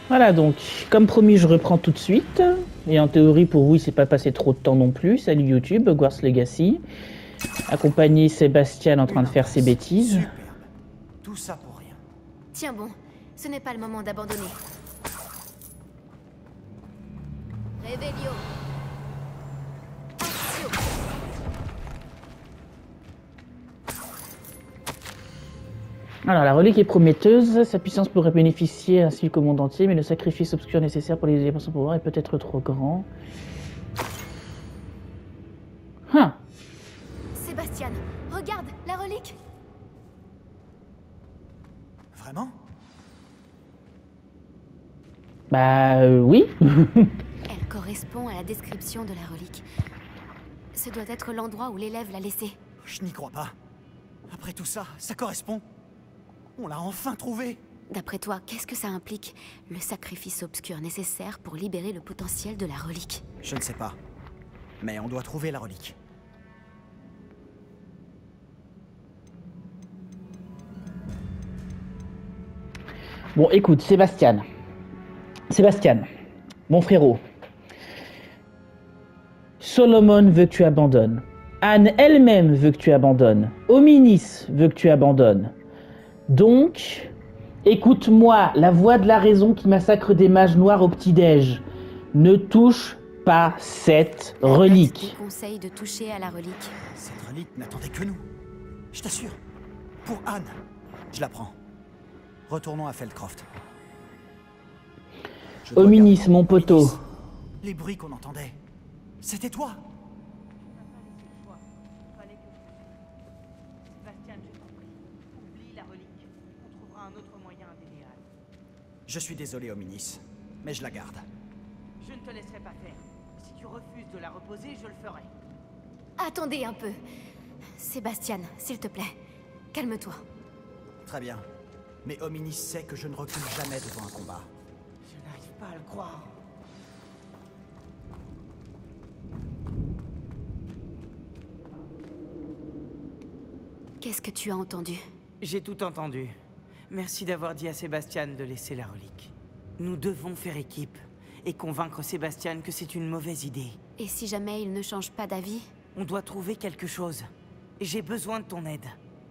Voilà, donc, comme promis, je reprends tout de suite. Et en théorie, pour vous, il s'est pas passé trop de temps non plus. Salut YouTube, Hogwarts Legacy. Accompagné Sébastien en train de faire ses bêtises. Superbe. Tout ça pour rien. Tiens bon, ce n'est pas le moment d'abandonner. Réveillon. Accio. Alors, la relique est prometteuse. Sa puissance pourrait bénéficier ainsi qu'au monde entier, mais le sacrifice obscur nécessaire pour les pour son pouvoir est peut-être trop grand. Hein. Sébastien, regarde, la relique. Vraiment? Bah oui. Elle correspond à la description de la relique. Ce doit être l'endroit où l'élève l'a laissée. Je n'y crois pas. Après tout ça, ça correspond. On l'a enfin trouvé. D'après toi, qu'est-ce que ça implique, le sacrifice obscur nécessaire pour libérer le potentiel de la relique? Je ne sais pas. Mais on doit trouver la relique. Bon, écoute, Sébastien, mon frérot. Solomon veut que tu abandonnes. Anne elle-même veut que tu abandonnes. Hominis veut que tu abandonnes. Donc, écoute-moi, la voix de la raison qui massacre des mages noirs au petit-déj. Ne touche pas cette relique. Je conseille de toucher à la relique. Cette relique n'attendait que nous. Je t'assure. Pour Anne. Je la prends. Retournons à Feldcroft. Je dois Hominis, garder mon poteau. Hominis. Les bruits qu'on entendait. C'était toi. Je suis désolé, Hominis, mais je la garde. Je ne te laisserai pas faire. Si tu refuses de la reposer, je le ferai. Attendez un peu. Sébastien, s'il te plaît, calme-toi. Très bien. Mais Hominis sait que je ne recule jamais devant un combat. Je n'arrive pas à le croire. Qu'est-ce que tu as entendu? J'ai tout entendu. Merci d'avoir dit à Sébastien de laisser la relique. Nous devons faire équipe et convaincre Sébastien que c'est une mauvaise idée. Et si jamais il ne change pas d'avis? On doit trouver quelque chose. J'ai besoin de ton aide.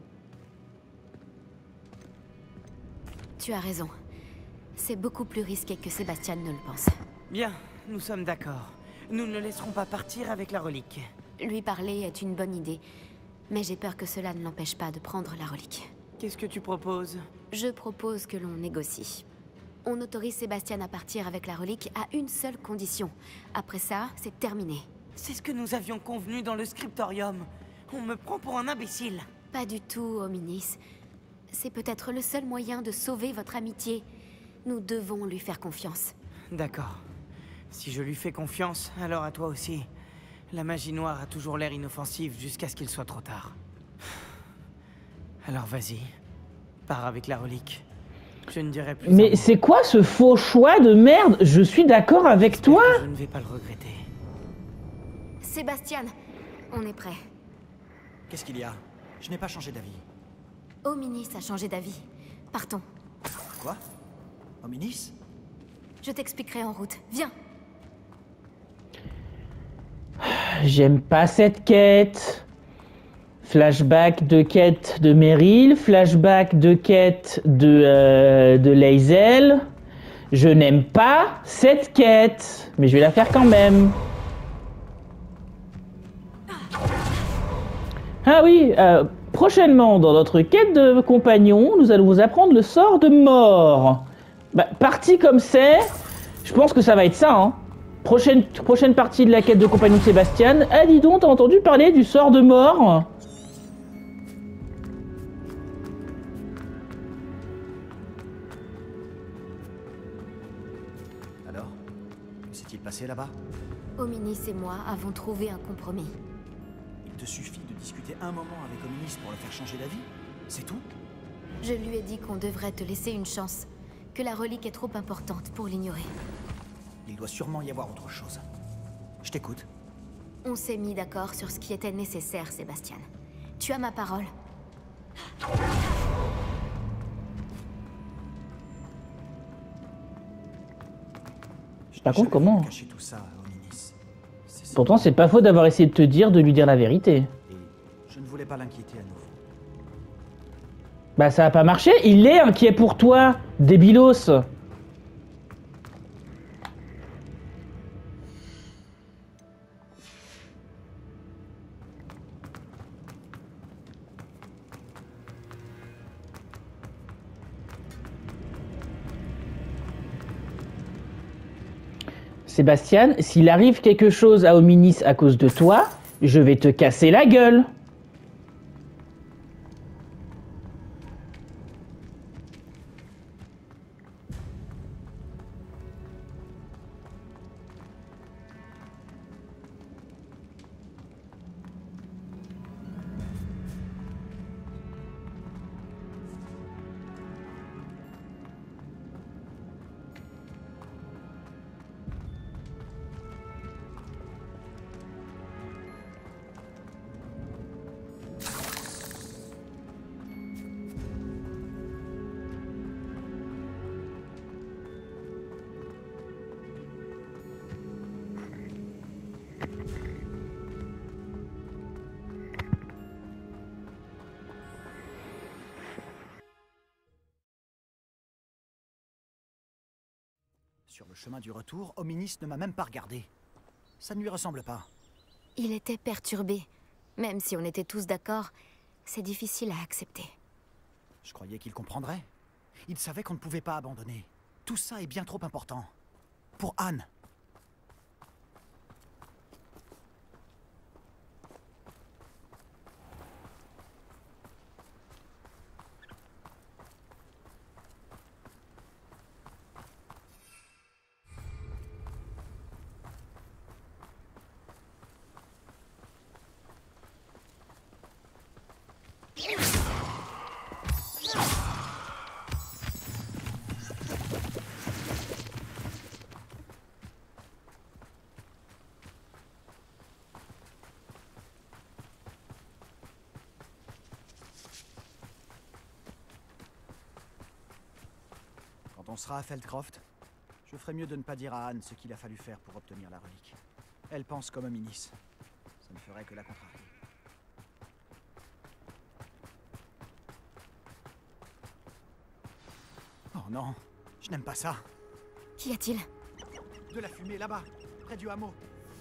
Tu as raison. C'est beaucoup plus risqué que Sébastien ne le pense. Bien, nous sommes d'accord. Nous ne le laisserons pas partir avec la relique. Lui parler est une bonne idée, mais j'ai peur que cela ne l'empêche pas de prendre la relique. Qu'est-ce que tu proposes? Je propose que l'on négocie. On autorise Sébastien à partir avec la relique à une seule condition. Après ça, c'est terminé. C'est ce que nous avions convenu dans le scriptorium. On me prend pour un imbécile. Pas du tout, Hominis. C'est peut-être le seul moyen de sauver votre amitié. Nous devons lui faire confiance. D'accord. Si je lui fais confiance, alors à toi aussi. La magie noire a toujours l'air inoffensive jusqu'à ce qu'il soit trop tard. Alors vas-y, pars avec la relique. Je ne dirai plus. Mais c'est quoi ce faux choix de merde? Je suis d'accord avec toi. Je ne vais pas le regretter. Sébastien, on est prêt. Qu'est-ce qu'il y a? Je n'ai pas changé d'avis. Hominis a changé d'avis. Partons. Quoi? Hominis? Je t'expliquerai en route. Viens. J'aime pas cette quête. Flashback de quête de Meryl, flashback de quête de Lae'zel. Je n'aime pas cette quête, mais je vais la faire quand même. Ah oui, prochainement dans notre quête de compagnon, nous allons vous apprendre le sort de mort. Bah, parti comme c'est, je pense que ça va être ça, hein. Prochaine partie de la quête de compagnon de Sébastien. Ah dis donc, t'as entendu parler du sort de mort? Alors? Que s'est-il passé là-bas? Hominis et moi avons trouvé un compromis. Il te suffit de discuter un moment avec Hominis pour le faire changer d'avis? C'est tout? Je lui ai dit qu'on devrait te laisser une chance, que la relique est trop importante pour l'ignorer. Il doit sûrement y avoir autre chose. Je t'écoute. On s'est mis d'accord sur ce qui était nécessaire, Sébastien. Tu as ma parole. Je raconte comment. Cacher tout ça, Hominis. Pourtant, c'est pas faux d'avoir essayé de te dire, de lui dire la vérité. Et je ne voulais pas l'inquiéter à nouveau. Bah ça a pas marché, il est inquiet pour toi, débilos. Sébastien, s'il arrive quelque chose à Hominis à cause de toi, je vais te casser la gueule. Sur le chemin du retour, Hominis ne m'a même pas regardé. Ça ne lui ressemble pas. Il était perturbé. Même si on était tous d'accord, c'est difficile à accepter. Je croyais qu'il comprendrait. Il savait qu'on ne pouvait pas abandonner. Tout ça est bien trop important. Pour Anne. Quand on sera à Feldcroft, je ferai mieux de ne pas dire à Anne ce qu'il a fallu faire pour obtenir la relique. Elle pense comme Hominis. Ça ne ferait que la contrarier. Oh non, je n'aime pas ça. Qu'y a-t-il? De la fumée là-bas, près du hameau.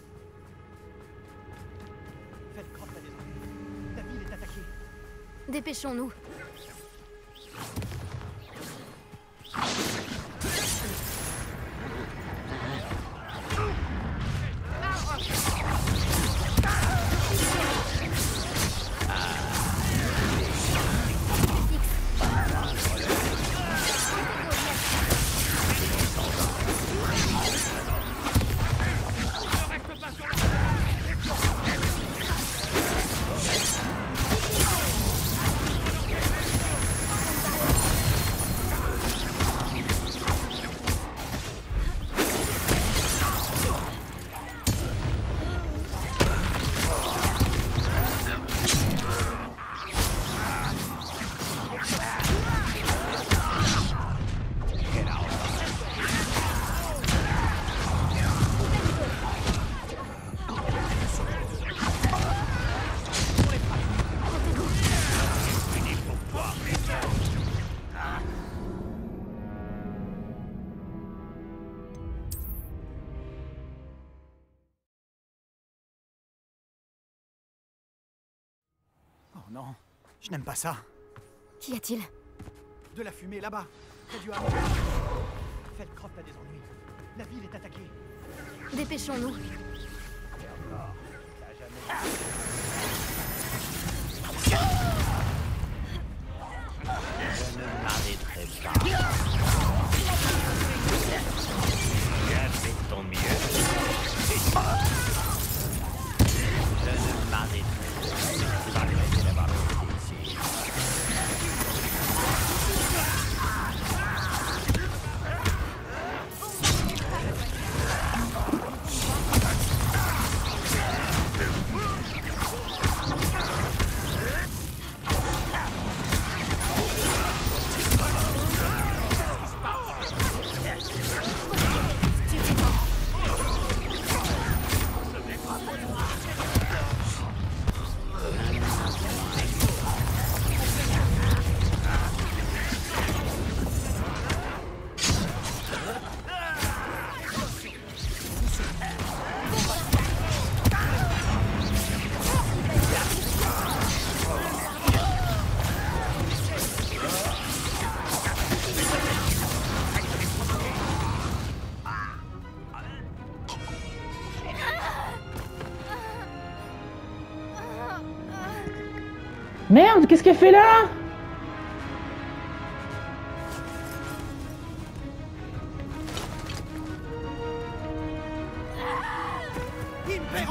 Feldcroft a des ennuis. La ville est attaquée. Dépêchons-nous. Oh non, je n'aime pas ça. Qu'y a-t-il? De la fumée là-bas, près du hameau. Feldcroft a des ennuis. La ville est attaquée. Dépêchons-nous. Je ne m'arrêterai pas. Tu as fait ton mieux. Je ne m'arrêterai pas. Tu vas regretter d'avoir été ici. Merde, qu'est-ce qu'elle fait là? Impero!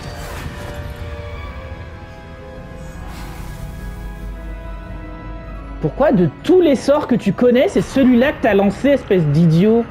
Pourquoi de tous les sorts que tu connais, c'est celui-là que t'as lancé, espèce d'idiot?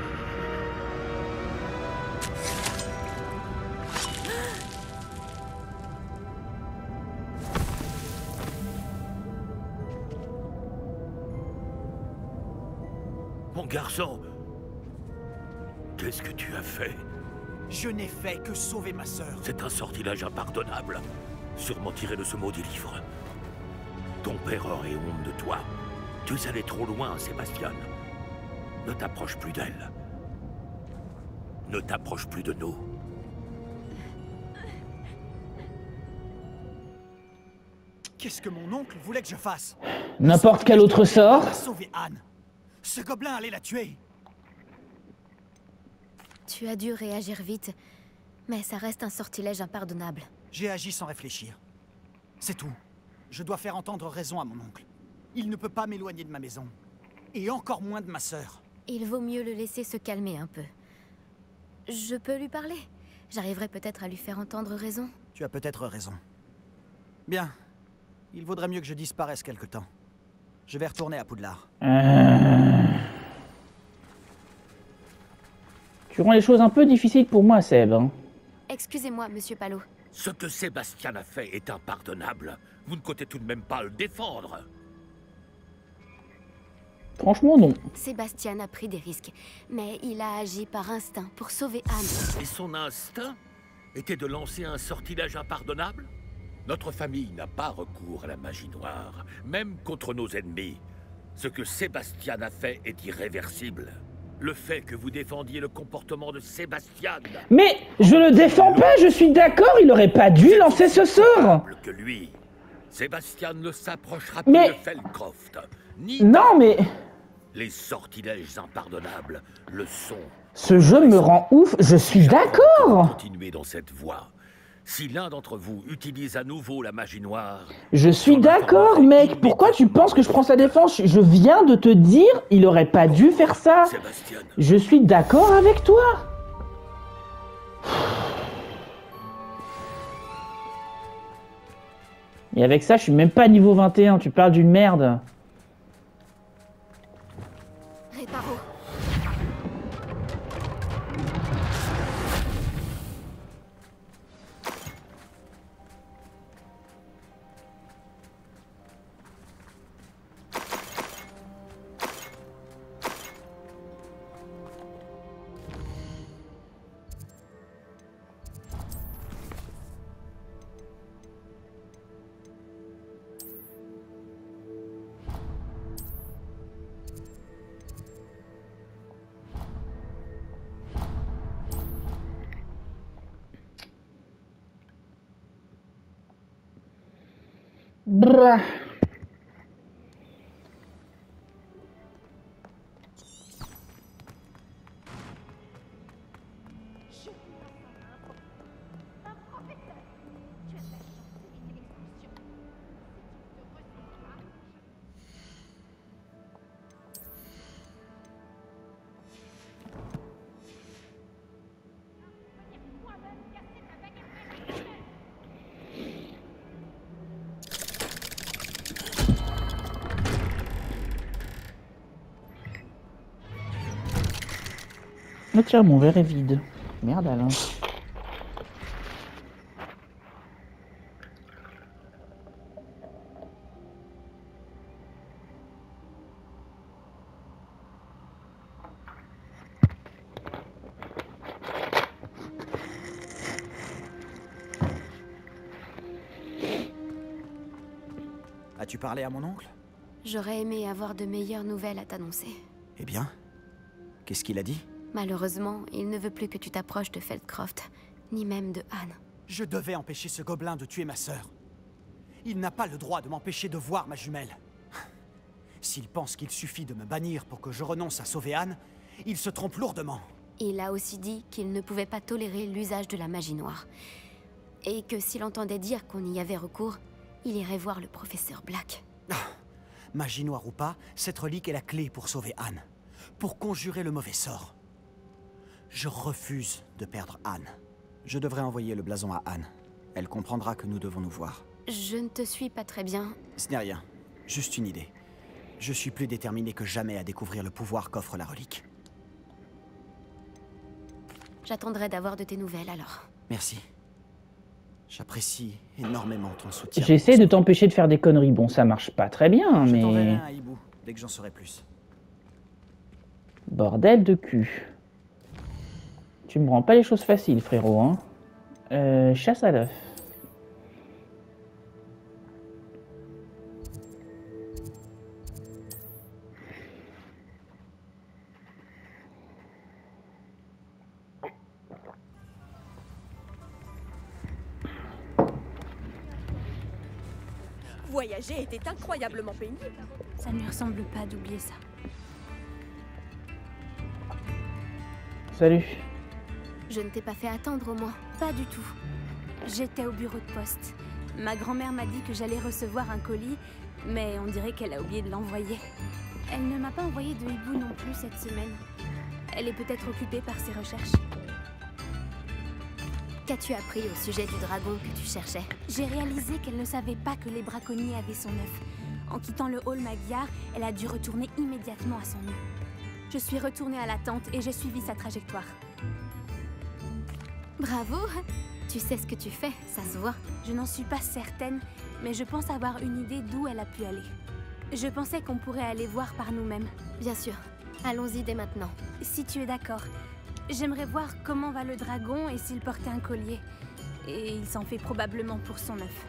Mon garçon, qu'est-ce que tu as fait? Je n'ai fait que sauver ma sœur. C'est un sortilège impardonnable, sûrement tiré de ce maudit livre. Ton père aurait honte de toi. Tu es allé trop loin, Sébastien. Ne t'approche plus d'elle. Ne t'approche plus de nous. Qu'est-ce que mon oncle voulait que je fasse? N'importe quel autre sort. Sauver Anne. Ce gobelin allait la tuer. Tu as dû réagir vite, mais ça reste un sortilège impardonnable. J'ai agi sans réfléchir. C'est tout. Je dois faire entendre raison à mon oncle. Il ne peut pas m'éloigner de ma maison. Et encore moins de ma sœur. Il vaut mieux le laisser se calmer un peu. Je peux lui parler. J'arriverai peut-être à lui faire entendre raison. Tu as peut-être raison. Bien. Il vaudrait mieux que je disparaisse quelque temps. Je vais retourner à Poudlard. Tu rends les choses un peu difficiles pour moi, Seb. Hein. Excusez-moi, monsieur Palot. Ce que Sébastien a fait est impardonnable. Vous ne comptez tout de même pas le défendre. Franchement, non. Sébastien a pris des risques, mais il a agi par instinct pour sauver Anne. Et son instinct était de lancer un sortilège impardonnable? Notre famille n'a pas recours à la magie noire, même contre nos ennemis. Ce que Sébastien a fait est irréversible. Le fait que vous défendiez le comportement de Sébastien... Mais je le défends pas, je suis d'accord, il aurait pas dû lancer ce sort. Que lui, Sébastien ne s'approchera Mais... plus de Feldcroft, ni... Non, mais... Les sortilèges impardonnables le sont. Ce jeu me rend ouf, je suis d'accord. Continuez dans cette voie. Si l'un d'entre vous utilise à nouveau la magie noire... Je suis d'accord, mec. Pourquoi tu penses que je prends sa défense? Je viens de te dire, il aurait pas dû faire ça. Sébastien. Je suis d'accord avec toi. Et avec ça, je suis même pas niveau 21. Tu parles d'une merde. Réparo. Brrr. Oh tiens, mon verre est vide. Merde Alain. As-tu parlé à mon oncle? J'aurais aimé avoir de meilleures nouvelles à t'annoncer. Eh bien, qu'est-ce qu'il a dit? Malheureusement, il ne veut plus que tu t'approches de Feldcroft, ni même de Anne. Je devais empêcher ce gobelin de tuer ma sœur. Il n'a pas le droit de m'empêcher de voir ma jumelle. S'il pense qu'il suffit de me bannir pour que je renonce à sauver Anne, il se trompe lourdement. Il a aussi dit qu'il ne pouvait pas tolérer l'usage de la magie noire. Et que s'il entendait dire qu'on y avait recours, Il irait voir le professeur Black. Magie noire ou pas, cette relique est la clé pour sauver Anne. Pour conjurer le mauvais sort. Je refuse de perdre Anne. Je devrais envoyer le blason à Anne. Elle comprendra que nous devons nous voir. Je ne te suis pas très bien. Ce n'est rien. Juste une idée. Je suis plus déterminé que jamais à découvrir le pouvoir qu'offre la relique. J'attendrai d'avoir de tes nouvelles alors. Merci. J'apprécie énormément ton soutien. J'essaie de t'empêcher de faire des conneries. Bon, ça marche pas très bien, Je t'enverrai mais... un à Hibou, dès que j'en saurai plus. Bordel de cul. Tu me rends pas les choses faciles, frérot, hein. Chasse à l'œuf. Voyager était incroyablement pénible. Ça ne lui ressemble pas d'oublier ça. Salut. Je ne t'ai pas fait attendre au moins. Pas du tout. J'étais au bureau de poste. Ma grand-mère m'a dit que j'allais recevoir un colis, mais on dirait qu'elle a oublié de l'envoyer. Elle ne m'a pas envoyé de hibou non plus cette semaine. Elle est peut-être occupée par ses recherches. Qu'as-tu appris au sujet du dragon que tu cherchais? J'ai réalisé qu'elle ne savait pas que les braconniers avaient son œuf. En quittant le hall Magyar, elle a dû retourner immédiatement à son nid. Je suis retournée à la tente et j'ai suivi sa trajectoire. Bravo! Tu sais ce que tu fais, ça se voit. Je n'en suis pas certaine, mais je pense avoir une idée d'où elle a pu aller. Je pensais qu'on pourrait aller voir par nous-mêmes. Bien sûr. Allons-y dès maintenant. Si tu es d'accord. J'aimerais voir comment va le dragon et s'il portait un collier. Et il s'en fait probablement pour son œuf.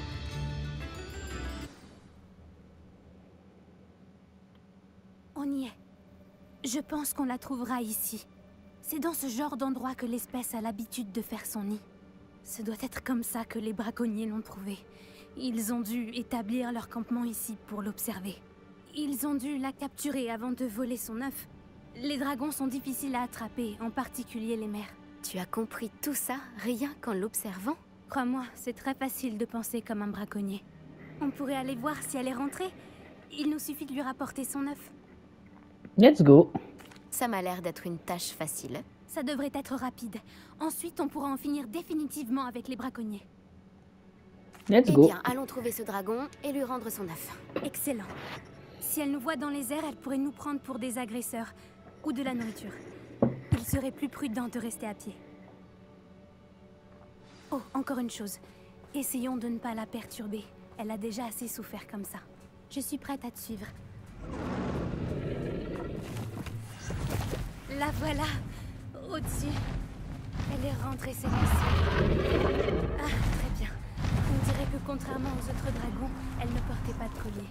On y est. Je pense qu'on la trouvera ici. C'est dans ce genre d'endroit que l'espèce a l'habitude de faire son nid. Ce doit être comme ça que les braconniers l'ont trouvée. Ils ont dû établir leur campement ici pour l'observer. Ils ont dû la capturer avant de voler son œuf. Les dragons sont difficiles à attraper, en particulier les mères. Tu as compris tout ça rien qu'en l'observant? Crois-moi, c'est très facile de penser comme un braconnier. On pourrait aller voir si elle est rentrée. Il nous suffit de lui rapporter son œuf. Let's go. Ça m'a l'air d'être une tâche facile. Ça devrait être rapide. Ensuite, on pourra en finir définitivement avec les braconniers. Let's Eh go. bien, allons trouver ce dragon et lui rendre son œuf. Excellent. Si elle nous voit dans les airs, elle pourrait nous prendre pour des agresseurs. Ou de la nourriture. Il serait plus prudent de rester à pied. Oh, encore une chose. Essayons de ne pas la perturber. Elle a déjà assez souffert comme ça. Je suis prête à te suivre. La voilà, au-dessus. Elle est rentrée ses lancers. Ah, très bien. On dirait que contrairement aux autres dragons, elle ne portait pas de collier.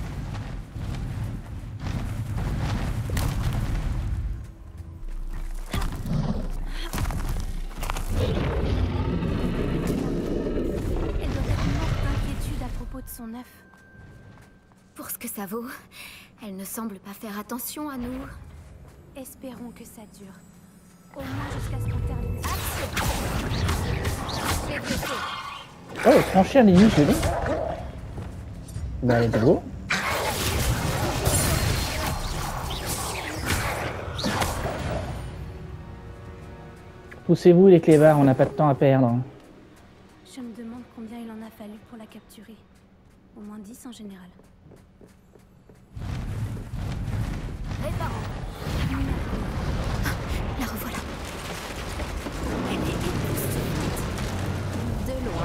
Elle doit être morte d'inquiétude à propos de son œuf. Pour ce que ça vaut, elle ne semble pas faire attention à nous. Espérons que ça dure. Au moins jusqu'à ce qu'on termine. Oh, franchir les limites, je l'ai. Bah, let's go. Poussez-vous les clébards, on n'a pas de temps à perdre. Je me demande combien il en a fallu pour la capturer. Au moins 10 en général. La revoilà. Elle est époustouflante. De loin.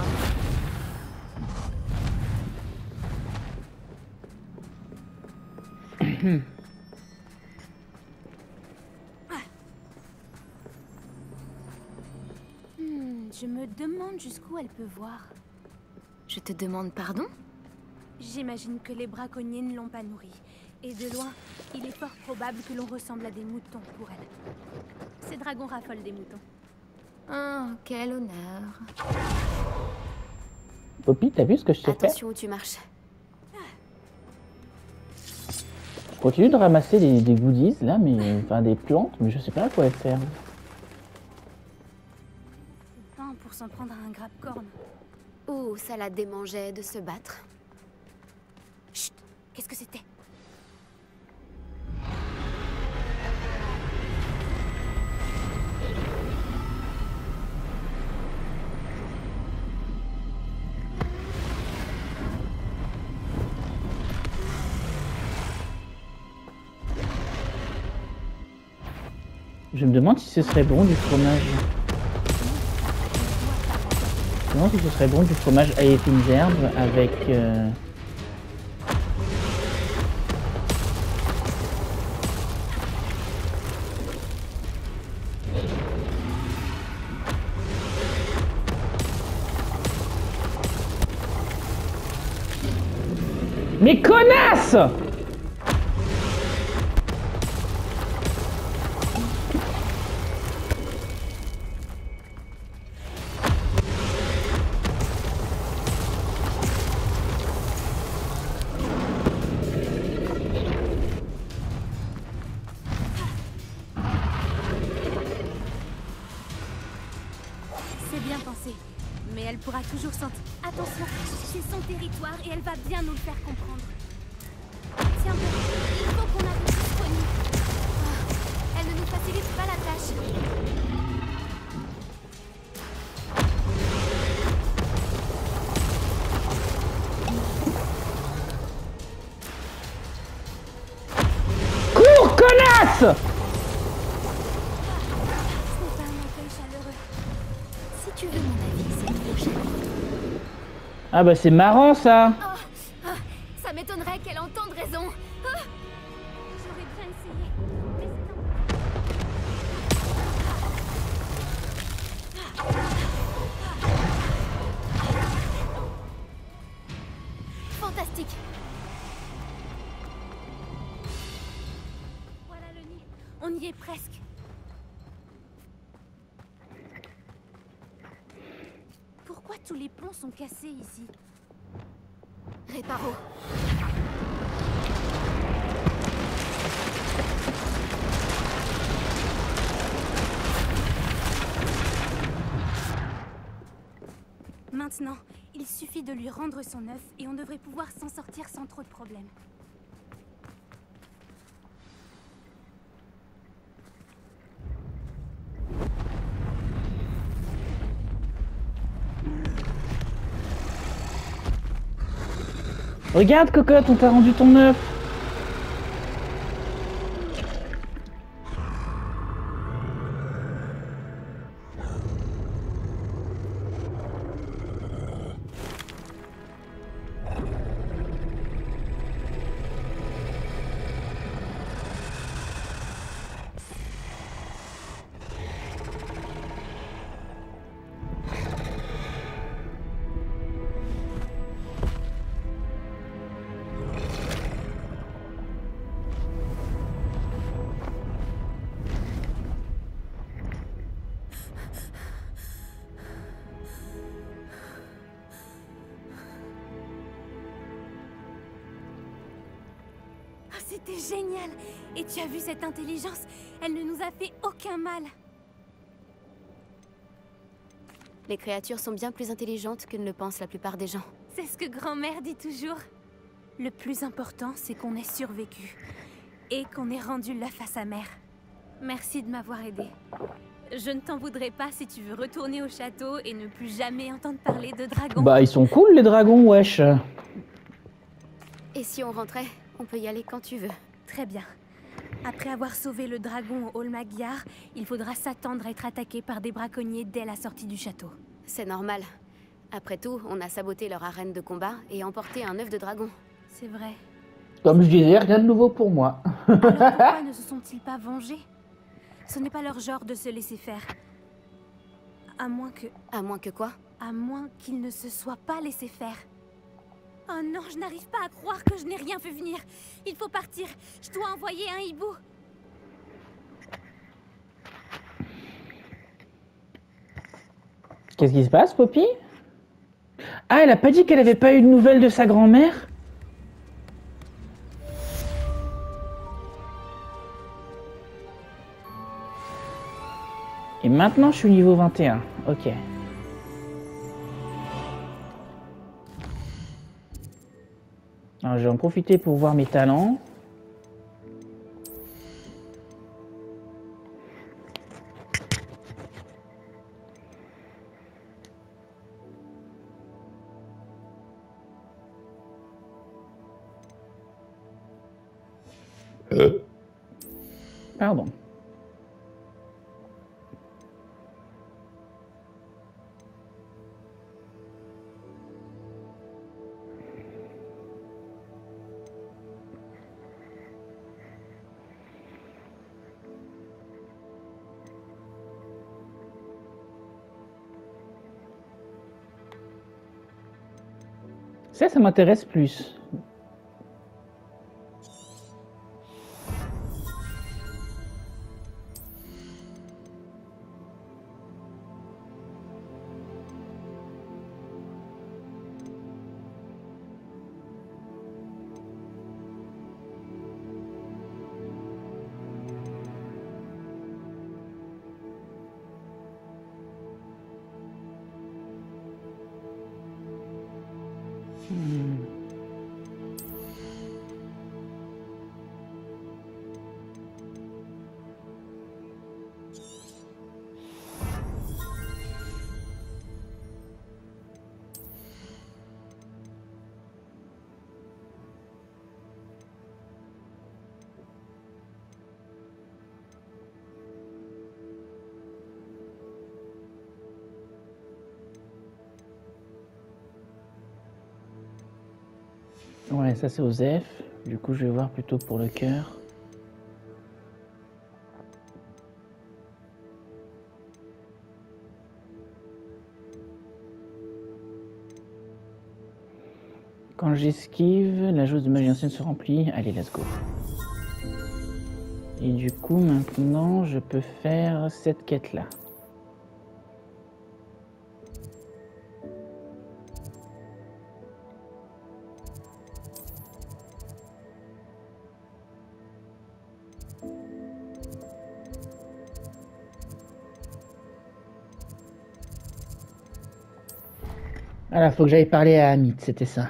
Je me demande jusqu'où elle peut voir. Je te demande pardon? J'imagine que les braconniers ne l'ont pas nourrie. Et de loin, il est fort probable que l'on ressemble à des moutons pour elle. Ces dragons raffolent des moutons. Oh, quel honneur. Poppy, t'as vu ce que je sais faire? Attention où tu marches. Je continue de ramasser des goodies là, mais enfin des plantes, mais je sais pas à quoi elles servent. Pas pour s'en prendre à un grappe-corne. Ou ça la démangeait de se battre. Chut! Qu'est-ce que c'était? Je me demande si ce serait bon du fromage. Je me demande si ce serait bon du fromage à et fines herbes avec... Mais connasse! C'est bien pensé. Mais elle pourra toujours sentir. Attention, c'est son territoire et elle va bien nous le faire comprendre. Tiens bon, il faut qu'on arrive disponible. Elle ne nous facilite pas la tâche. Cours, connasse! Ce n'est pas un accueil chaleureux. Si tu veux mon avis, c'est trop cher. Ah bah c'est marrant ça! Ça m'étonnerait qu'elle entende raison. J'aurais bien essayé. Mais c'est Fantastique. Voilà le nid. On y est presque. Pourquoi tous les ponts sont cassés ici? Réparo. Maintenant, il suffit de lui rendre son œuf et on devrait pouvoir s'en sortir sans trop de problèmes. Regarde cocotte, on t'a rendu ton œuf! Ah, c'était génial! Et tu as vu cette intelligence? Elle ne nous a fait aucun mal. Les créatures sont bien plus intelligentes que ne le pensent la plupart des gens. C'est ce que grand-mère dit toujours. Le plus important, c'est qu'on ait survécu. Et qu'on ait rendu l'œuf à sa mère. Merci de m'avoir aidé. Je ne t'en voudrais pas si tu veux retourner au château et ne plus jamais entendre parler de dragons. Bah ils sont cool les dragons, wesh! Et si on rentrait, on peut y aller quand tu veux. Très bien. Après avoir sauvé le dragon au Hall Magyar, il faudra s'attendre à être attaqué par des braconniers dès la sortie du château. C'est normal. Après tout, on a saboté leur arène de combat et emporté un œuf de dragon. C'est vrai. Comme je disais, rien de nouveau pour moi. Alors pourquoi ne se sont-ils pas vengés? Ce n'est pas leur genre de se laisser faire. À moins que... À moins que quoi? À moins qu'ils ne se soient pas laissés faire. Oh non, je n'arrive pas à croire que je n'ai rien fait venir. Il faut partir. Je dois envoyer un hibou. Qu'est-ce qui se passe, Poppy? Ah, elle a pas dit qu'elle avait pas eu de nouvelles de sa grand-mère? Et maintenant, je suis niveau 21. Ok. Alors, je vais en profiter pour voir mes talents. Pardon. Ça m'intéresse plus. Ouais, ça c'est Osef. Du coup, je vais voir plutôt pour le cœur. Quand j'esquive, la jauge de magie ancienne se remplit. Allez, let's go. Et du coup, maintenant, je peux faire cette quête-là. Voilà, faut que j'aille parler à Amit, c'était ça.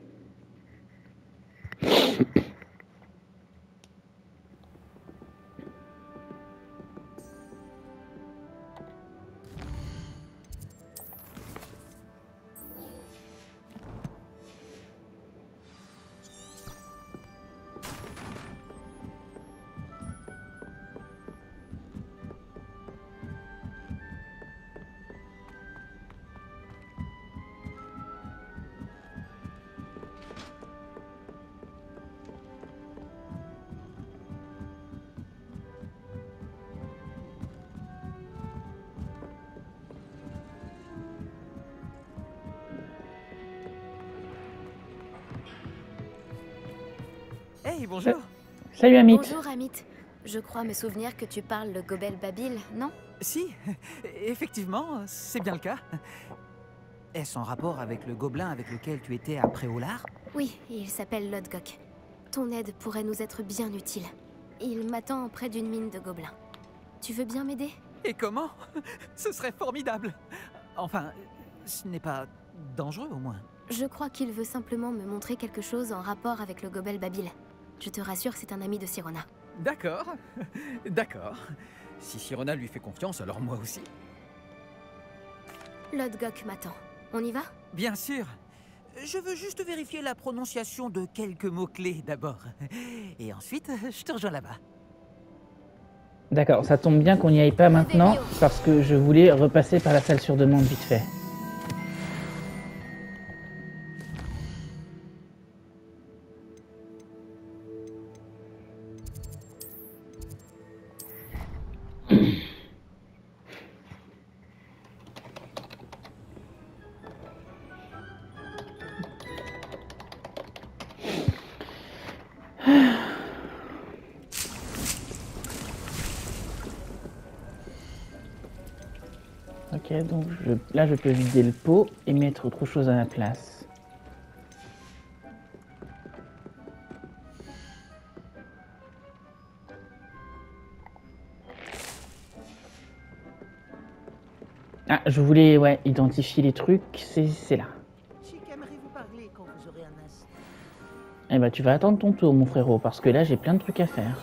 Hey, bonjour. Salut Amit. Bonjour Amit. Je crois me souvenir que tu parles le Gobel Babil, non? Si, effectivement, c'est bien le cas. Est-ce en rapport avec le gobelin avec lequel tu étais à Préolard? Oui, il s'appelle Lodgok. Ton aide pourrait nous être bien utile. Il m'attend près d'une mine de gobelins. Tu veux bien m'aider? Et comment? Ce serait formidable. Enfin, ce n'est pas dangereux au moins. Je crois qu'il veut simplement me montrer quelque chose en rapport avec le Gobel Babil. Je te rassure, c'est un ami de Sirona. D'accord, d'accord. Si Sirona lui fait confiance, alors moi aussi. Lodgok m'attend. On y va? Bien sûr. Je veux juste vérifier la prononciation de quelques mots-clés d'abord. Et ensuite, je te rejoins là-bas. D'accord, ça tombe bien qu'on n'y aille pas maintenant, parce que je voulais repasser par la salle sur demande vite fait. Ok, donc là je peux vider le pot et mettre autre chose à la place. Ah, je voulais identifier les trucs, c'est là. Chic aimerait vous parler quand vous aurez un instant. Eh ben, tu vas attendre ton tour, mon frérot, parce que là, j'ai plein de trucs à faire.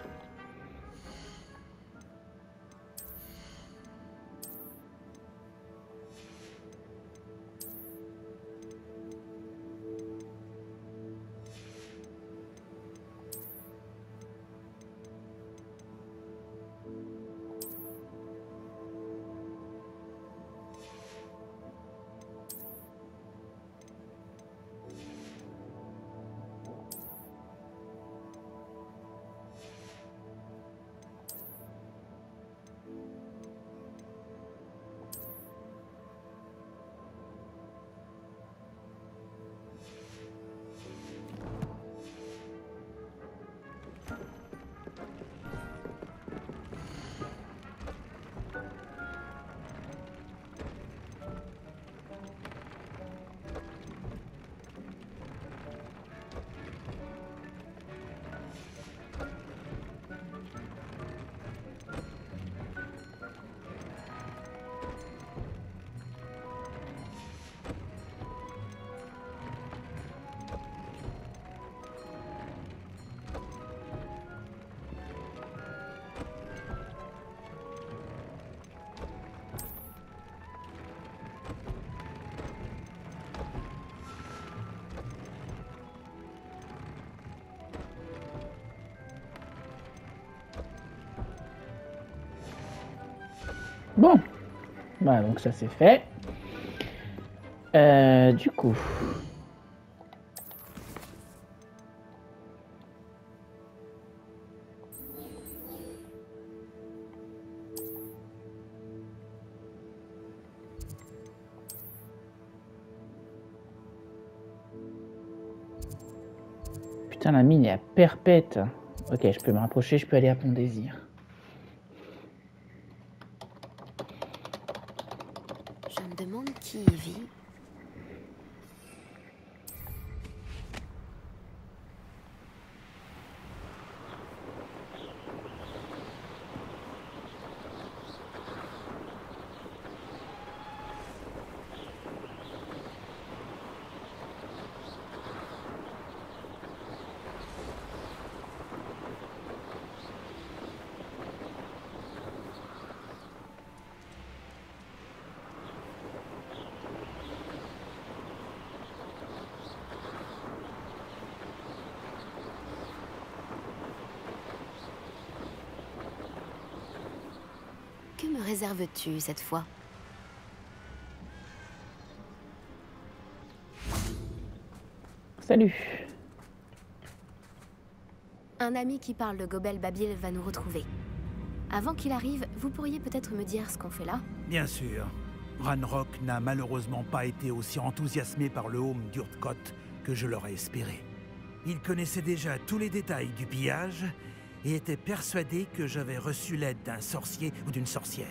Bon, voilà, donc ça c'est fait. Du coup... Putain, la mine est à perpète. Ok, je peux me rapprocher, je peux aller à Pont Désir. Je me demande qui y vit. Que me réserves-tu cette fois? Salut. Un ami qui parle de Gobel Babil va nous retrouver. Avant qu'il arrive, vous pourriez peut-être me dire ce qu'on fait là? Bien sûr. Ranrock n'a malheureusement pas été aussi enthousiasmé par le home d'Urtkot que je l'aurais espéré. Il connaissait déjà tous les détails du pillage et était persuadé que j'avais reçu l'aide d'un sorcier ou d'une sorcière.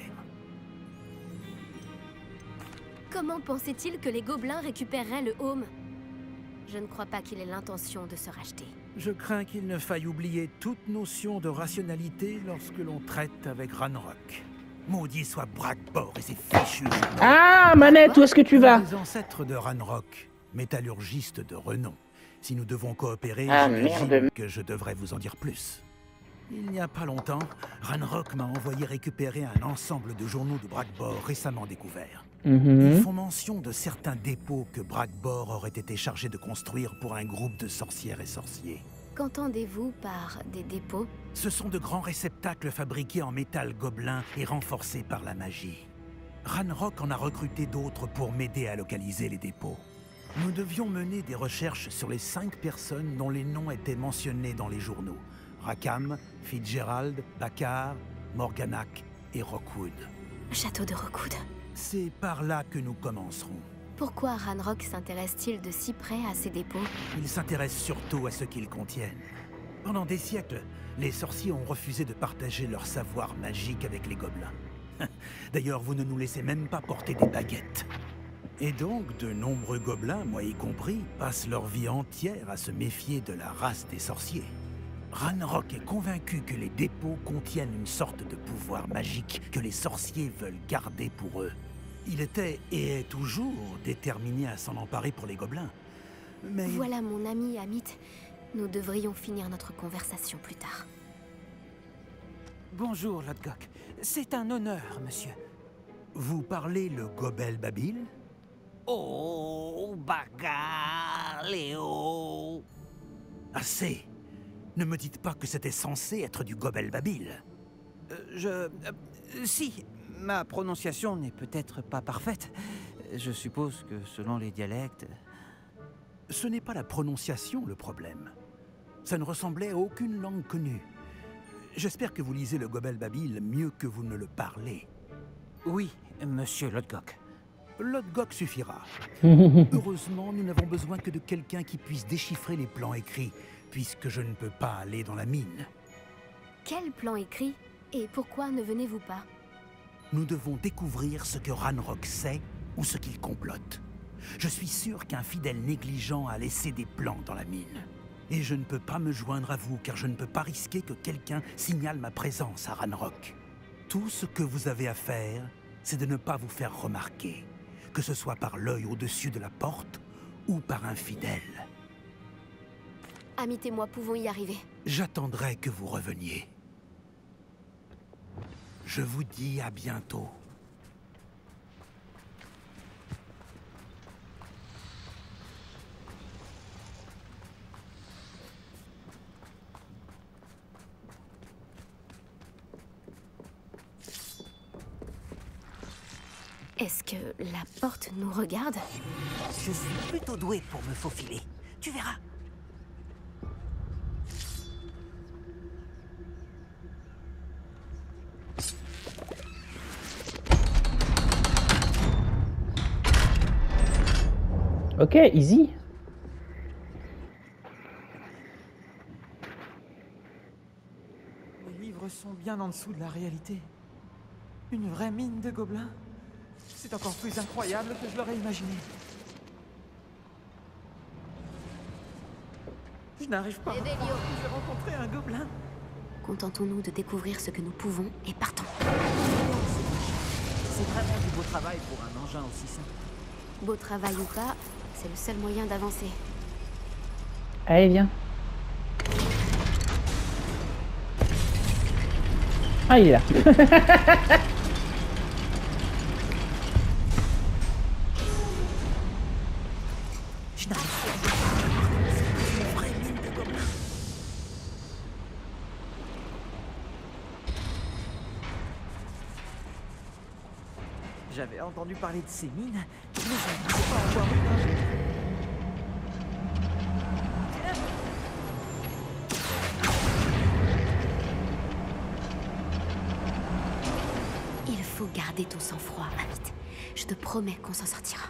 Comment pensait-il que les gobelins récupéreraient le home? Je ne crois pas qu'il ait l'intention de se racheter. Je crains qu'il ne faille oublier toute notion de rationalité lorsque l'on traite avec Ranrock. Maudit soit Brackbor et ses fichus. Ah, Manette, où est-ce que tu vas? Les ancêtres de Ranrock, métallurgistes de renom. Si nous devons coopérer, Ah, j'imagine merde. que je devrais vous en dire plus. Il n'y a pas longtemps, Ranrock m'a envoyé récupérer un ensemble de journaux de Brackbor récemment découverts. Ils font mention de certains dépôts que Brackbor aurait été chargé de construire pour un groupe de sorcières et sorciers. Qu'entendez-vous par des dépôts? Ce sont de grands réceptacles fabriqués en métal gobelin et renforcés par la magie. Ranrock en a recruté d'autres pour m'aider à localiser les dépôts. Nous devions mener des recherches sur les 5 personnes dont les noms étaient mentionnés dans les journaux. Rackham, Fitzgerald, Bakar, Morganac et Rockwood. Château de Rockwood. C'est par là que nous commencerons. Pourquoi Ranrock s'intéresse-t-il de si près à ces dépôts? Ils s'intéressent surtout à ce qu'ils contiennent. Pendant des siècles, les sorciers ont refusé de partager leur savoir magique avec les gobelins. D'ailleurs, vous ne nous laissez même pas porter des baguettes. Et donc, de nombreux gobelins, moi y compris, passent leur vie entière à se méfier de la race des sorciers. Ranrock est convaincu que les dépôts contiennent une sorte de pouvoir magique que les sorciers veulent garder pour eux. Il était, et est toujours, déterminé à s'en emparer pour les gobelins. Mais... Voilà mon ami Amit. Nous devrions finir notre conversation plus tard. Bonjour, Lodgok. C'est un honneur, monsieur. Vous parlez le Gobel Babil? Oh, bagarre, Léo. Assez! Ne me dites pas que c'était censé être du Gobel Babil. Si, ma prononciation n'est peut-être pas parfaite. Je suppose que selon les dialectes... Ce n'est pas la prononciation le problème. Ça ne ressemblait à aucune langue connue. J'espère que vous lisez le Gobel Babil mieux que vous ne le parlez. Oui, monsieur Lodgok. Lodgok suffira. Heureusement, nous n'avons besoin que de quelqu'un qui puisse déchiffrer les plans écrits, puisque je ne peux pas aller dans la mine. Quel plan écrit? Et pourquoi ne venez-vous pas? Nous devons découvrir ce que Ranrock sait ou ce qu'il complote. Je suis sûr qu'un fidèle négligent a laissé des plans dans la mine. Et je ne peux pas me joindre à vous, car je ne peux pas risquer que quelqu'un signale ma présence à Ranrock. Tout ce que vous avez à faire, c'est de ne pas vous faire remarquer, que ce soit par l'œil au-dessus de la porte ou par un fidèle. Amit et moi pouvons y arriver. J'attendrai que vous reveniez. Je vous dis à bientôt. Est-ce que la porte nous regarde? Je suis plutôt doué pour me faufiler. Tu verras. Ok, easy. Les livres sont bien en dessous de la réalité. Une vraie mine de gobelins. C'est encore plus incroyable que je l'aurais imaginé. Je n'arrive pas à croire que j'ai rencontré un gobelin. Contentons-nous de découvrir ce que nous pouvons et partons. C'est vraiment du beau travail pour un engin aussi simple. Beau travail ou pas, c'est le seul moyen d'avancer. Allez, viens. Ah, il est là. Je n'arrive pas à croire que c'est une vraie mine de gobelins. J'avais entendu parler de ces mines, mais je ne pensais pas en voir une un jour. Il faut garder ton sang-froid, Amit. Je te promets qu'on s'en sortira.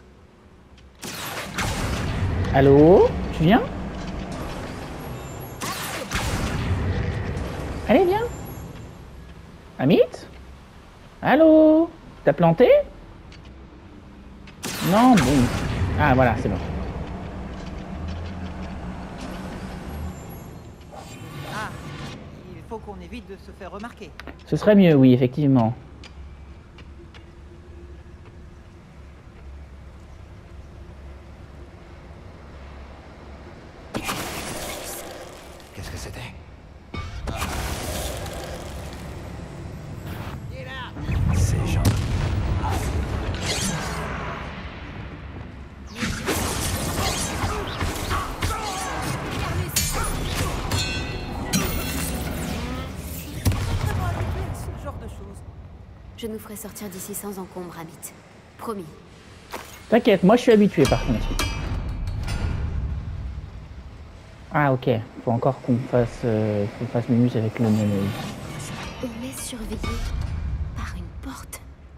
Allô? Tu viens? Allez, viens. Amit? Allô? T'as planté? Non, bon. Ah, voilà, c'est bon. Ah, il faut qu'on évite de se faire remarquer. Ce serait mieux, oui, effectivement. Qu'est-ce que c'était? Ces gens. Ce genre de choses. Je nous ferai sortir d'ici sans encombre, Amit. Promis. T'inquiète, moi je suis habitué par contre. Ah ok, faut encore qu'on fasse minus avec le menu. On est surveillé par une porte.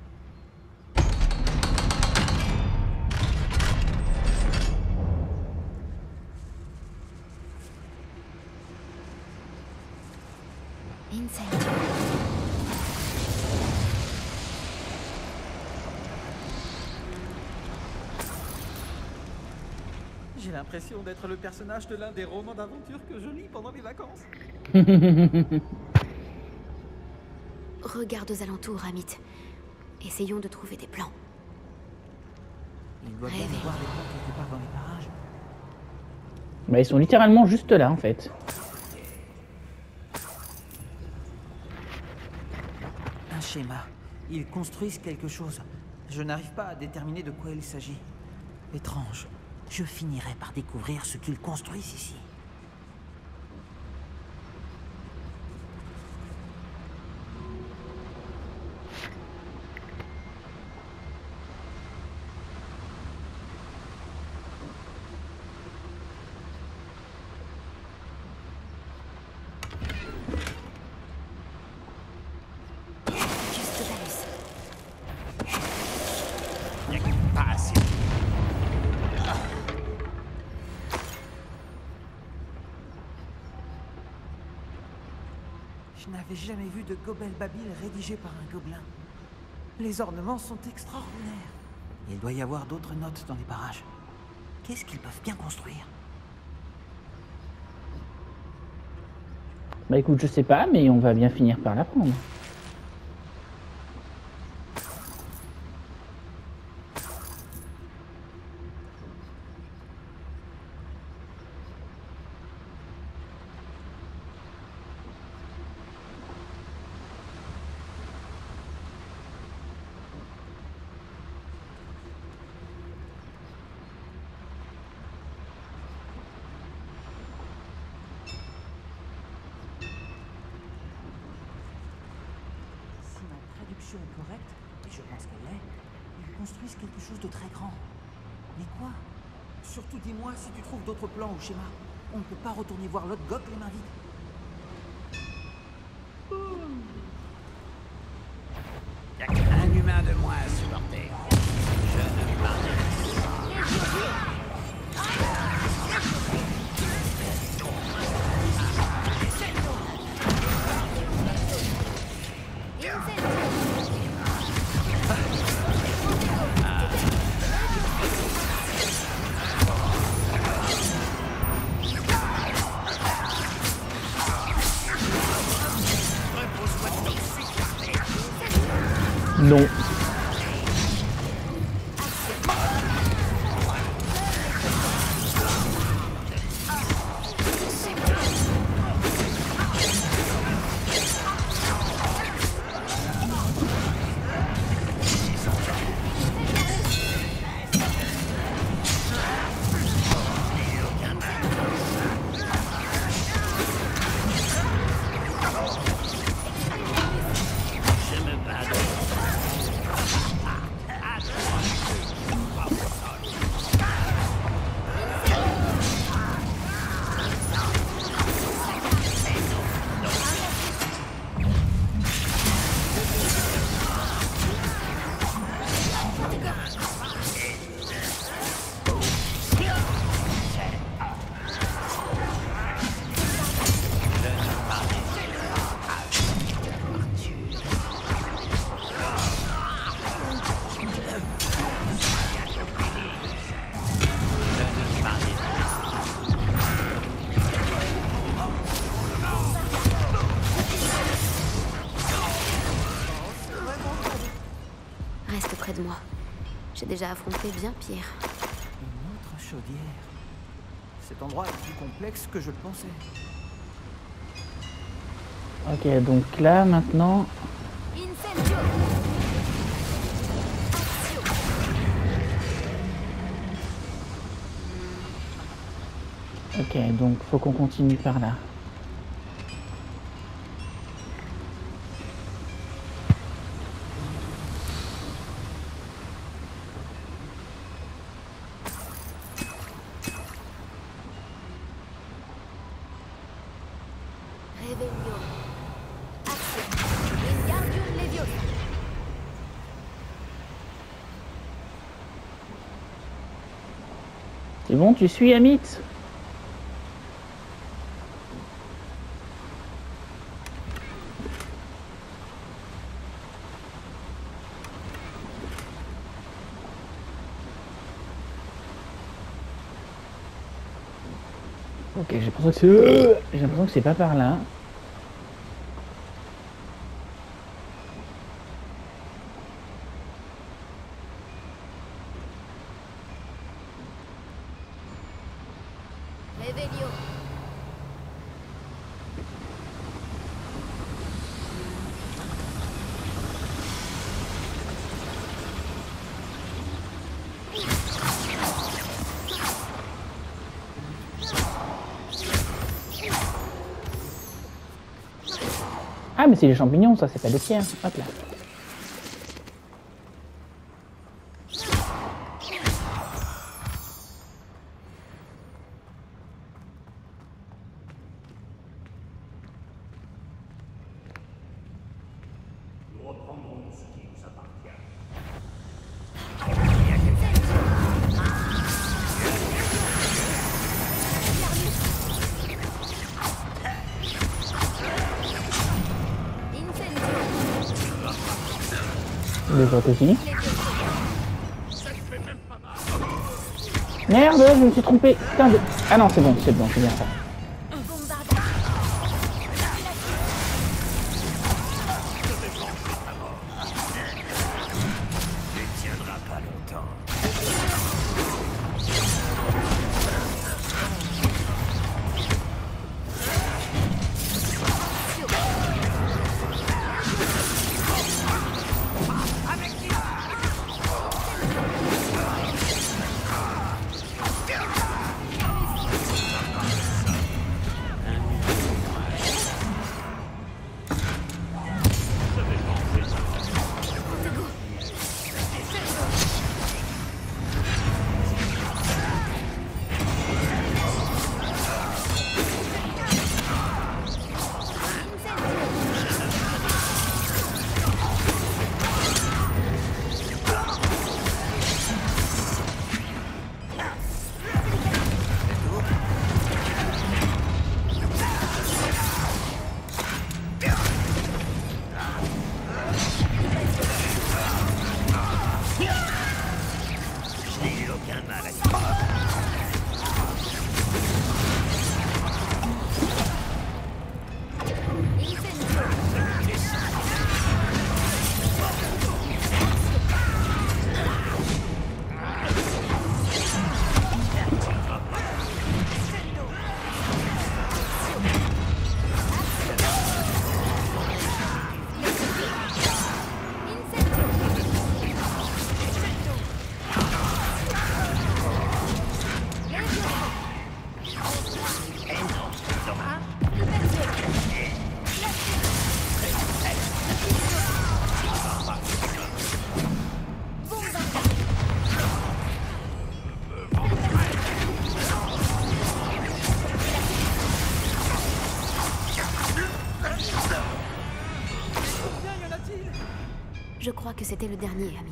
Incendio. J'ai l'impression d'être le personnage de l'un des romans d'aventure que je lis pendant les vacances. Regarde aux alentours, Amit. Essayons de trouver des plans. Il doit bien y avoir des plans quelque part dans les parages. Bah, ils sont littéralement juste là, en fait. Un schéma. Ils construisent quelque chose. Je n'arrive pas à déterminer de quoi il s'agit. Étrange. Je finirai par découvrir ce qu'ils construisent ici. Pas assez. Je n'avais jamais vu de Gobel Babil rédigé par un gobelin. Les ornements sont extraordinaires. Il doit y avoir d'autres notes dans les parages. Qu'est-ce qu'ils peuvent bien construire? Bah écoute, je sais pas, mais on va bien finir par l'apprendre. Si ma traduction est correcte, et je pense qu'elle l'est, ils construisent quelque chose de très grand. Mais quoi? Surtout dis-moi si tu trouves d'autres plans ou schémas. On ne peut pas retourner voir l'autre Gok les mains vides. Y'a qu'un humain de moins à supporter. Je ne pardonne Non. Reste près de moi. J'ai déjà affronté bien pire. Une autre chaudière. Cet endroit est plus complexe que je le pensais. Ok, donc là, maintenant... Incendio. Ok, donc faut qu'on continue par là. Revelio. Axio. Wingardium Leviosa. C'est bon, tu suis, Amit? Ok, j'ai l'impression que c'est pas par là. Revelio. Ah, mais c'est les champignons, ça, c'est pas des pierres. Hop là. Les autres aussi. Merde, je me suis trompé. Putain de... Ah non, c'est bon, c'est bien ça. Je crois que c'était le dernier, Amit.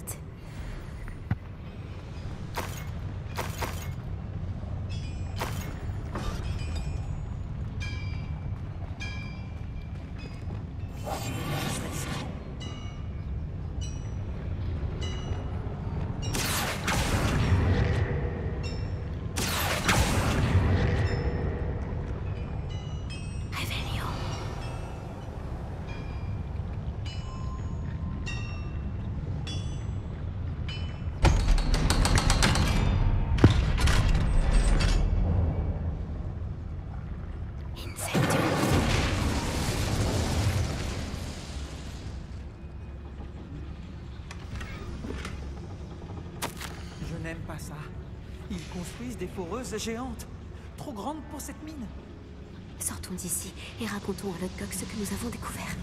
Je n'aime pas ça. Ils construisent des foreuses géantes, trop grandes pour cette mine. Sortons d'ici et racontons à Lodgok ce que nous avons découvert.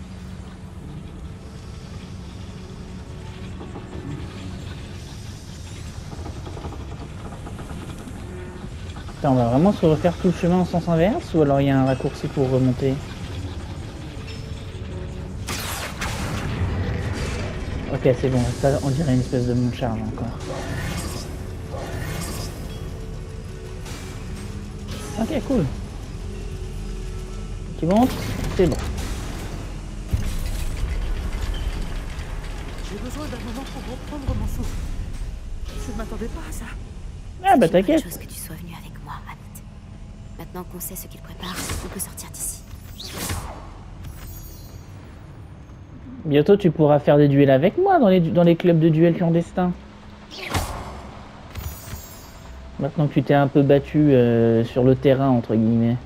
Attends, on va vraiment se refaire tout le chemin en sens inverse ou alors il y a un raccourci pour remonter? Ok, c'est bon, ça on dirait une espèce de monde charme encore. Ok, cool. Qui monte, c'est bon. J'ai besoin d'un moment pour reprendre mon souffle. Je ne m'attendais pas à ça. Ah bah t'inquiète. C'est une bonne chose que tu sois venu avec moi, Amit. Maintenant qu'on sait ce qu'il prépare, on peut sortir d'ici. Bientôt tu pourras faire des duels avec moi dans les clubs de duels clandestins. Maintenant que tu t'es un peu battu sur le terrain, entre guillemets.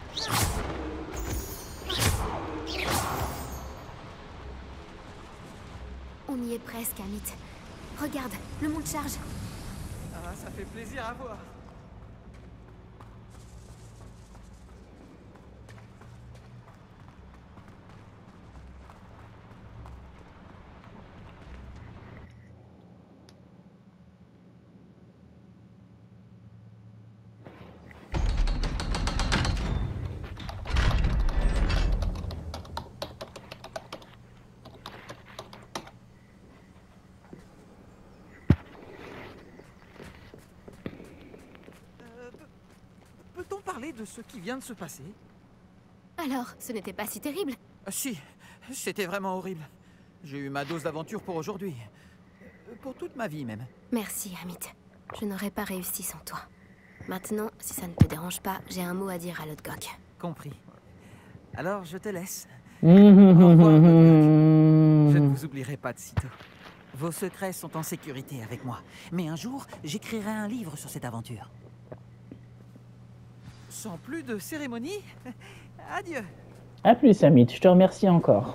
On y est presque, Amit. Regarde, le monde charge. Ah, ça fait plaisir à voir. parler de ce qui vient de se passer. Alors, ce n'était pas si terrible. Si, c'était vraiment horrible. J'ai eu ma dose d'aventure pour aujourd'hui. Pour toute ma vie, même. Merci, Amit. Je n'aurais pas réussi sans toi. Maintenant, si ça ne te dérange pas, j'ai un mot à dire à Lodgok. Compris. Alors, je te laisse. Au revoir, Lodgok. Je ne vous oublierai pas de sitôt. Vos secrets sont en sécurité avec moi. Mais un jour, j'écrirai un livre sur cette aventure. Sans plus de cérémonie, adieu. À plus, Amit. Je te remercie encore.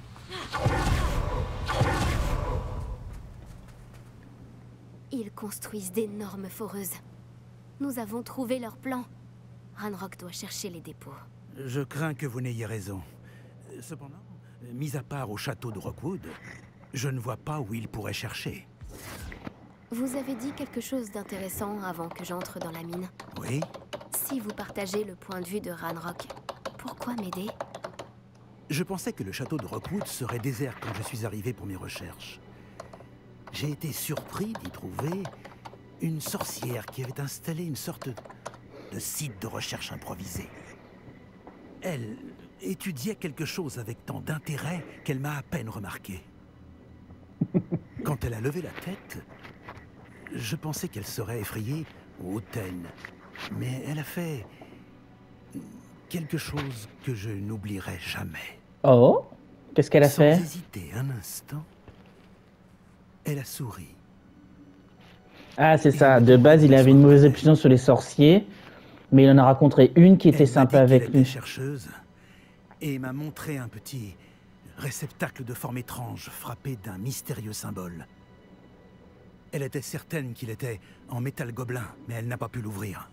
Ils construisent d'énormes foreuses. Nous avons trouvé leur plan. Ranrock doit chercher les dépôts. Je crains que vous n'ayez raison. Cependant, mis à part au château de Rockwood, je ne vois pas où il pourrait chercher. Vous avez dit quelque chose d'intéressant avant que j'entre dans la mine. Oui? Si vous partagez le point de vue de Ranrock, pourquoi m'aider? Je pensais que le château de Rockwood serait désert quand je suis arrivé pour mes recherches. J'ai été surpris d'y trouver une sorcière qui avait installé une sorte de site de recherche improvisé. Elle étudiait quelque chose avec tant d'intérêt qu'elle m'a à peine remarqué. Quand elle a levé la tête, je pensais qu'elle serait effrayée ou hautaine. Mais elle a fait quelque chose que je n'oublierai jamais. Oh? Qu'est-ce qu'elle a fait? Sans hésiter un instant, elle a souri. Ah, c'est ça. De base, il avait une mauvaise opinion sur les sorciers, mais il en a rencontré une qui était sympa avec lui. Elle était chercheuse et m'a montré un petit réceptacle de forme étrange frappé d'un mystérieux symbole. Elle était certaine qu'il était en métal gobelin, mais elle n'a pas pu l'ouvrir.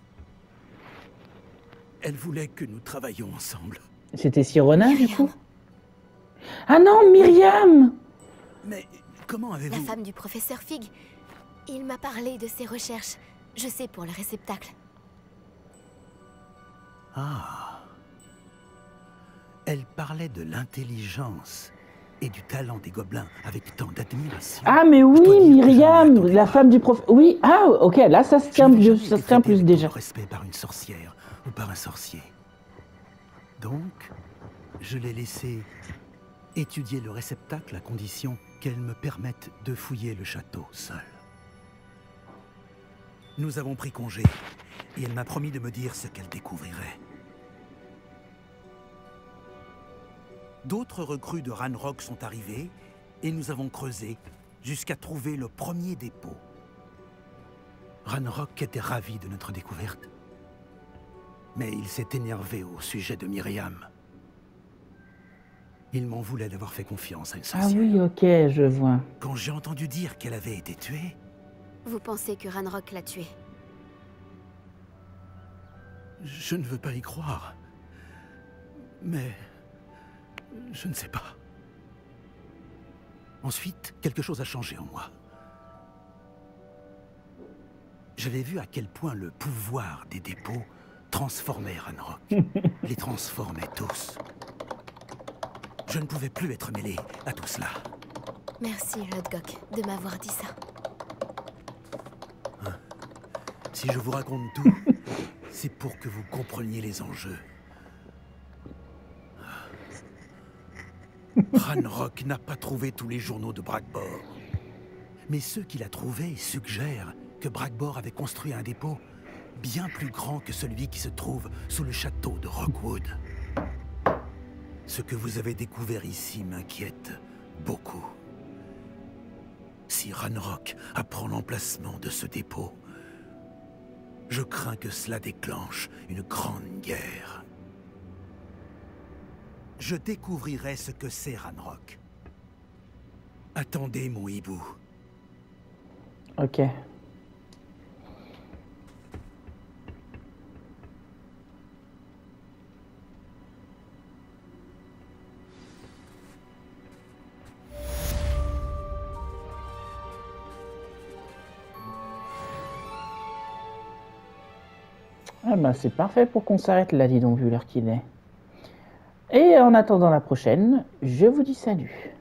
Elle voulait que nous travaillions ensemble. C'était Sirona, du coup? Ah non, Myriam! Mais comment avez-vous... La femme du professeur Fig. Il m'a parlé de ses recherches. Je sais pour le réceptacle. Ah. Elle parlait de l'intelligence et du talent des gobelins avec tant d'admiration. Ah mais oui, Myriam, la femme du prof... Oui, ah ok, là ça se tient plus, ça se tient plus déjà. Respect par une sorcière ou par un sorcier. Donc, je l'ai laissé étudier le réceptacle à condition qu'elle me permette de fouiller le château seule. Nous avons pris congé et elle m'a promis de me dire ce qu'elle découvrirait. D'autres recrues de Ranrock sont arrivées et nous avons creusé jusqu'à trouver le premier dépôt. Ranrock était ravi de notre découverte. Mais il s'est énervé au sujet de Myriam. Il m'en voulait d'avoir fait confiance à une sorcière. Ah oui, ok, je vois. Quand j'ai entendu dire qu'elle avait été tuée... Vous pensez que Ranrock l'a tuée? Je ne veux pas y croire. Mais... je ne sais pas. Ensuite, quelque chose a changé en moi. J'avais vu à quel point le pouvoir des dépôts transformait Ranrock. Les transformait tous. Je ne pouvais plus être mêlé à tout cela. Merci, Lodgok, de m'avoir dit ça. Hein? Si je vous raconte tout, c'est pour que vous compreniez les enjeux. Ranrock n'a pas trouvé tous les journaux de Brackbor. Mais ceux qu'il a trouvés suggèrent que Brackbor avait construit un dépôt bien plus grand que celui qui se trouve sous le château de Rockwood. Ce que vous avez découvert ici m'inquiète beaucoup. Si Ranrock apprend l'emplacement de ce dépôt, je crains que cela déclenche une grande guerre. Je découvrirai ce que c'est Ranrock. Attendez, mon hibou. Ok. Ah bah c'est parfait pour qu'on s'arrête là, dis donc, vu l'heure qu'il est. Et en attendant la prochaine, je vous dis salut.